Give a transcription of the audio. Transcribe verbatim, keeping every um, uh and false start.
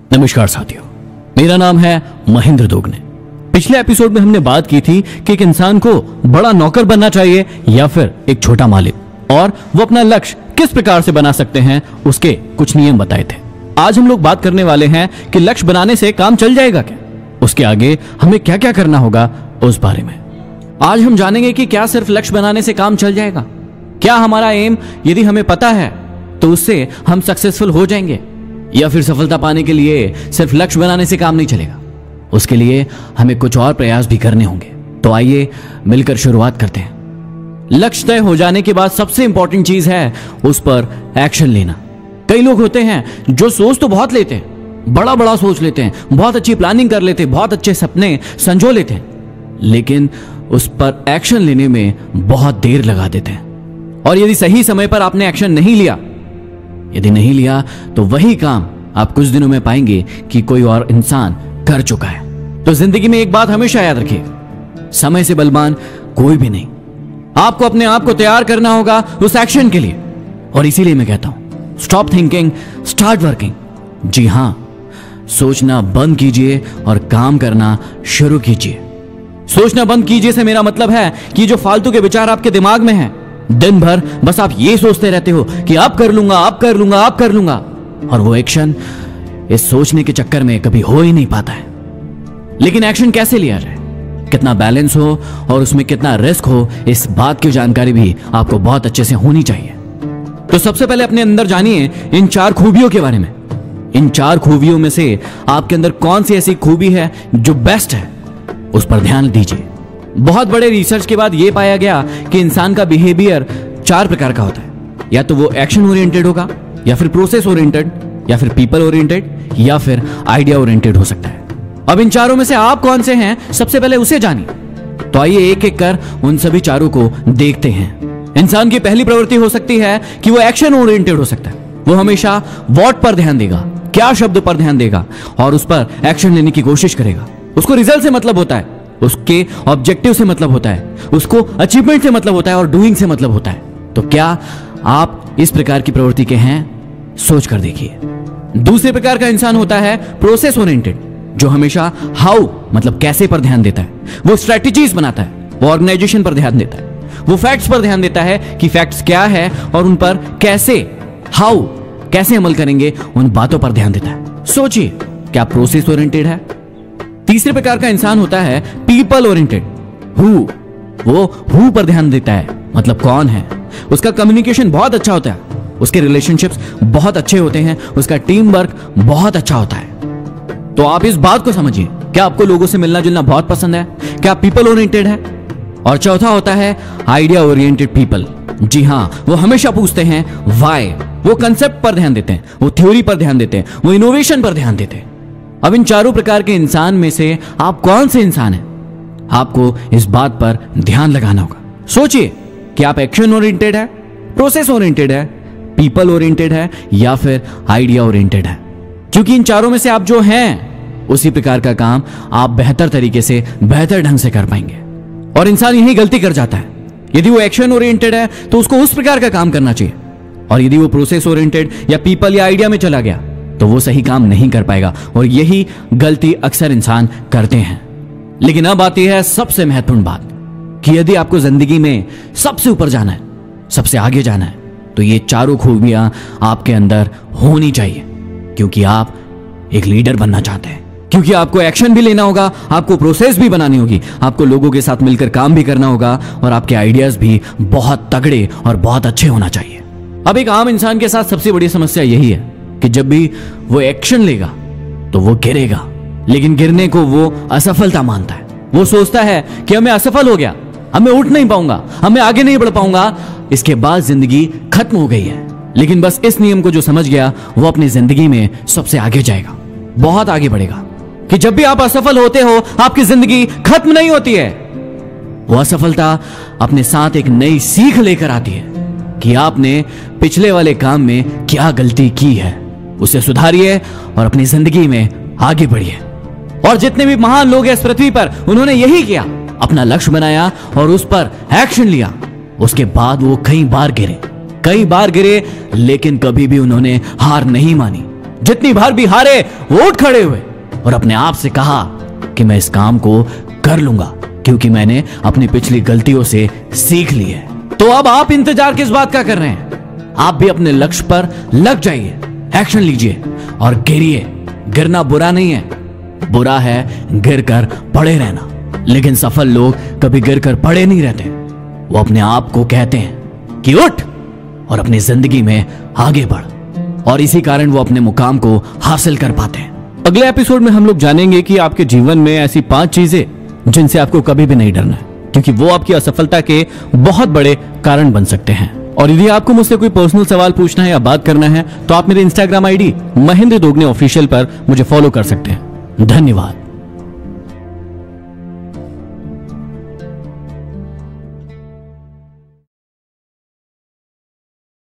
नमस्कार साथियों, मेरा नाम है महेंद्र दोगने। पिछले एपिसोड में हमने बात की थी कि एक इंसान को बड़ा नौकर बनना चाहिए या फिर एक छोटा मालिक, और वो अपना लक्ष्य किस प्रकार से बना सकते हैं उसके कुछ नियम बताए थे। आज हम लोग बात करने वाले हैं कि लक्ष्य बनाने से काम चल जाएगा क्या, उसके आगे हमें क्या क्या करना होगा उस बारे में। आज हम जानेंगे कि क्या सिर्फ लक्ष्य बनाने से काम चल जाएगा, क्या हमारा एम यदि हमें पता है तो उससे हम सक्सेसफुल हो जाएंगे, या फिर सफलता पाने के लिए सिर्फ लक्ष्य बनाने से काम नहीं चलेगा, उसके लिए हमें कुछ और प्रयास भी करने होंगे। तो आइए मिलकर शुरुआत करते हैं। लक्ष्य तय हो जाने के बाद सबसे इंपॉर्टेंट चीज है उस पर एक्शन लेना। कई लोग होते हैं जो सोच तो बहुत लेते हैं, बड़ा बड़ा सोच लेते हैं, बहुत अच्छी प्लानिंग कर लेते हैं, बहुत अच्छे सपने संजो लेते हैं, लेकिन उस पर एक्शन लेने में बहुत देर लगा देते हैं। और यदि सही समय पर आपने एक्शन नहीं लिया यदि नहीं लिया तो वही काम आप कुछ दिनों में पाएंगे कि कोई और इंसान कर चुका है। तो जिंदगी में एक बात हमेशा याद रखिए, समय से बलवान कोई भी नहीं। आपको अपने आप को तैयार करना होगा उस एक्शन के लिए, और इसीलिए मैं कहता हूं स्टॉप थिंकिंग, स्टार्ट वर्किंग। जी हां, सोचना बंद कीजिए और काम करना शुरू कीजिए। सोचना बंद कीजिए से मेरा मतलब है कि जो फालतू के विचार आपके दिमाग में हैं, दिन भर बस आप ये सोचते रहते हो कि आप कर लूंगा, आप कर लूंगा, आप कर लूंगा, और वो एक्शन इस सोचने के चक्कर में कभी हो ही नहीं पाता है। लेकिन एक्शन कैसे लिया जाए, कितना बैलेंस हो और उसमें कितना रिस्क हो, इस बात की जानकारी भी आपको बहुत अच्छे से होनी चाहिए। तो सबसे पहले अपने अंदर जानिए इन चार खूबियों के बारे में। इन चार खूबियों में से आपके अंदर कौन सी ऐसी खूबी है जो बेस्ट है, उस पर ध्यान दीजिए। बहुत बड़े रिसर्च के बाद यह पाया गया कि इंसान का बिहेवियर चार प्रकार का होता है। या तो वो एक्शन ओरिएंटेड होगा, या फिर प्रोसेस ओरिएंटेड, या फिर पीपल ओरिएंटेड, या फिर आइडिया ओरिएंटेड हो सकता है। अब इन चारों में से आप कौन से हैं, सबसे पहले उसे जानिए। तो आइए एक एक कर उन सभी चारों को देखते हैं। इंसान की पहली प्रवृत्ति हो सकती है कि वो एक्शन ओरिएंटेड हो सकता है। वो हमेशा व्हाट पर ध्यान देगा, क्या शब्द पर ध्यान देगा, और उस पर एक्शन लेने की कोशिश करेगा। उसको रिजल्ट से मतलब होता है, उसके ऑब्जेक्टिव से मतलब होता है, उसको अचीवमेंट से मतलब होता है, और डूइंग से मतलब होता है। तो क्या आप इस प्रकार की प्रवृत्ति के हैं? सोच कर देखिए। दूसरे प्रकार का इंसान होता है प्रोसेस ओरिएंटेड, जो हमेशा हाउ मतलब कैसे पर ध्यान देता है। वो स्ट्रेटजीज बनाता है, वो ऑर्गेनाइजेशन पर ध्यान देता है, वो फैक्ट्स पर ध्यान देता है कि फैक्ट्स क्या है और उन पर कैसे, हाउ कैसे अमल करेंगे, उन बातों पर ध्यान देता है। सोचिए, क्या प्रोसेस ओरिएंटेड है? तीसरे प्रकार का इंसान होता है पीपल ओरिएंटेड, हु। वो हु पर ध्यान देता है, मतलब कौन है। उसका कम्युनिकेशन बहुत अच्छा होता है, उसके रिलेशनशिप्स बहुत अच्छे होते हैं, उसका टीम वर्क बहुत अच्छा होता है। तो आप इस बात को समझिए, क्या आपको लोगों से मिलना जुलना बहुत पसंद है? क्या पीपल ओरिएंटेड है? और चौथा होता है आइडिया ओरिएंटेड पीपल। जी हां, वो हमेशा पूछते हैं व्हाई। वो कंसेप्ट पर ध्यान देते हैं, वो थ्योरी पर ध्यान देते हैं, वो इनोवेशन पर ध्यान देते हैं। अब इन चारों प्रकार के इंसान में से आप कौन से इंसान हैं, आपको इस बात पर ध्यान लगाना होगा। सोचिए कि आप एक्शन ओरिएंटेड है, प्रोसेस ओरिएंटेड है, पीपल ओरिएंटेड है, या फिर आइडिया ओरिएंटेड है। क्योंकि इन चारों में से आप जो हैं उसी प्रकार का काम आप बेहतर तरीके से, बेहतर ढंग से कर पाएंगे। और इंसान यही गलती कर जाता है। यदि वो एक्शन ओरिएंटेड है तो उसको उस प्रकार का काम करना चाहिए, और यदि वो प्रोसेस ओरिएंटेड या पीपल या आइडिया में चला गया तो वो सही काम नहीं कर पाएगा, और यही गलती अक्सर इंसान करते हैं। लेकिन अब आती है सबसे महत्वपूर्ण बात कि यदि आपको जिंदगी में सबसे ऊपर जाना है, सबसे आगे जाना है, तो ये चारों खूबियां आपके अंदर होनी चाहिए। क्योंकि आप एक लीडर बनना चाहते हैं, क्योंकि आपको एक्शन भी लेना होगा, आपको प्रोसेस भी बनानी होगी, आपको लोगों के साथ मिलकर काम भी करना होगा, और आपके आइडियाज भी बहुत तगड़े और बहुत अच्छे होना चाहिए। अब एक आम इंसान के साथ सबसे बड़ी समस्या यही है कि जब भी वो एक्शन लेगा तो वो गिरेगा, लेकिन गिरने को वो असफलता मानता है। वो सोचता है कि अब मैं असफल हो गया, अब मैं उठ नहीं पाऊंगा, अब मैं आगे नहीं बढ़ पाऊंगा, इसके बाद जिंदगी खत्म हो गई है। लेकिन बस इस नियम को जो समझ गया वो अपनी जिंदगी में सबसे आगे जाएगा, बहुत आगे बढ़ेगा। कि जब भी आप असफल होते हो आपकी जिंदगी खत्म नहीं होती है। वो असफलता अपने साथ एक नई सीख लेकर आती है कि आपने पिछले वाले काम में क्या गलती की है, उसे सुधारिए और अपनी जिंदगी में आगे बढ़िए। और जितने भी महान लोग हैं इस पृथ्वी पर, उन्होंने यही किया, अपना लक्ष्य बनाया और उस पर एक्शन लिया। उसके बाद वो कई बार गिरे, कई बार गिरे, लेकिन कभी भी उन्होंने हार नहीं मानी। जितनी बार भी हारे वो उठ खड़े हुए और अपने आप से कहा कि मैं इस काम को कर लूंगा, क्योंकि मैंने अपनी पिछली गलतियों से सीख ली है। तो अब आप इंतजार किस बात का कर रहे हैं? आप भी अपने लक्ष्य पर लग जाइए, एक्शन लीजिए और गिरिए। गिरना बुरा नहीं है, बुरा है गिरकर पड़े रहना। लेकिन सफल लोग कभी गिरकर पड़े नहीं रहते, वो अपने आप को कहते हैं कि उठ और अपनी जिंदगी में आगे बढ़, और इसी कारण वो अपने मुकाम को हासिल कर पाते हैं। अगले एपिसोड में हम लोग जानेंगे कि आपके जीवन में ऐसी पांच चीजें जिनसे आपको कभी भी नहीं डरना है, क्योंकि वो आपकी असफलता के बहुत बड़े कारण बन सकते हैं। और यदि आपको मुझसे कोई पर्सनल सवाल पूछना है या बात करना है तो आप मेरे Instagram ID Mahendra Dogne official पर मुझे फॉलो कर सकते हैं। धन्यवाद।